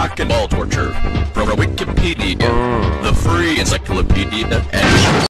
Rock and ball torture from Wikipedia, the free encyclopedia, and